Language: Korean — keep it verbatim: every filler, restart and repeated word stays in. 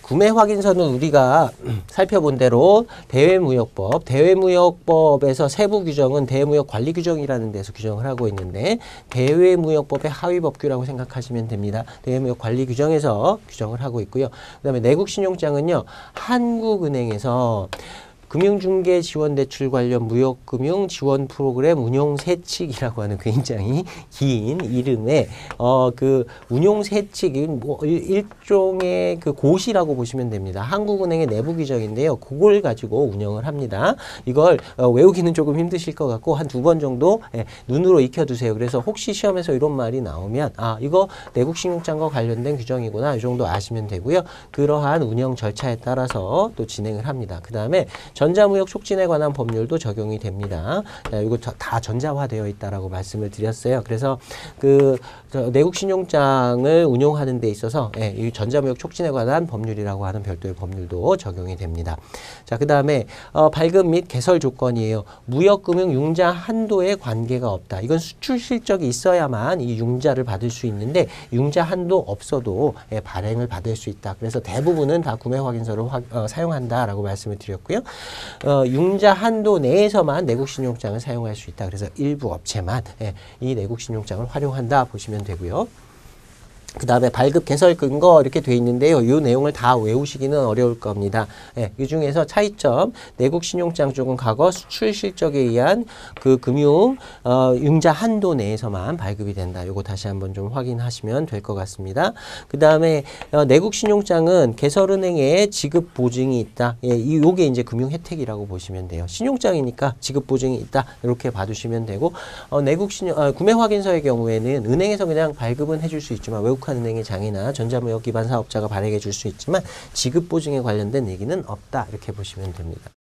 구매 확인서는 우리가 살펴본 대로 대외무역법, 대외무역법에서 세부 규정은 대외무역관리규정이라는 데서 규정을 하고 있는데 대외무역법의 하위법규라고 생각하시면 됩니다. 대외무역관리규정에서 규정을 하고 있고요. 그 다음에 내국신용장은요, 한국은행에서 금융중개 지원 대출 관련 무역금융 지원 프로그램 운용 세칙이라고 하는 굉장히 긴 이름의 어 그 운용 세칙이 뭐 일종의 그 고시라고 보시면 됩니다. 한국은행의 내부 규정인데요. 그걸 가지고 운영을 합니다. 이걸 어 외우기는 조금 힘드실 것 같고 한 두 번 정도 예, 눈으로 익혀두세요. 그래서 혹시 시험에서 이런 말이 나오면 아 이거 내국신용장과 관련된 규정이구나 이 정도 아시면 되고요. 그러한 운영 절차에 따라서 또 진행을 합니다. 그 다음에 전자무역 촉진에 관한 법률도 적용이 됩니다. 자, 이거 다 전자화되어 있다라고 말씀을 드렸어요. 그래서 그 내국신용장을 운용하는 데 있어서 예, 이 전자무역 촉진에 관한 법률이라고 하는 별도의 법률도 적용이 됩니다. 자, 그 다음에 어, 발급 및 개설 조건이에요. 무역금융 융자 한도에 관계가 없다. 이건 수출 실적이 있어야만 이 융자를 받을 수 있는데 융자 한도 없어도 예, 발행을 받을 수 있다. 그래서 대부분은 다 구매 확인서를 화, 어, 사용한다라고 말씀을 드렸고요. 어, 융자 한도 내에서만 내국신용장을 사용할 수 있다. 그래서 일부 업체만 예, 이 내국신용장을 활용한다 보시면 되고요. 그 다음에 발급 개설 근거 이렇게 돼 있는데요. 이 내용을 다 외우시기는 어려울 겁니다. 예, 이 중에서 차이점 내국 신용장 쪽은 과거 수출 실적에 의한 그 금융 어, 융자 한도 내에서만 발급이 된다. 요거 다시 한번 좀 확인하시면 될 것 같습니다. 그 다음에 어, 내국 신용장은 개설은행에 지급 보증이 있다. 예, 이 요게 이제 금융 혜택이라고 보시면 돼요. 신용장이니까 지급 보증이 있다. 이렇게 봐두시면 되고 어, 내국 신용 어, 구매 확인서의 경우에는 은행에서 그냥 발급은 해줄 수 있지만 외국 한은행의 장이나 전자무역 기반 사업자가 발행해 줄 수 있지만 지급 보증에 관련된 얘기는 없다. 이렇게 보시면 됩니다.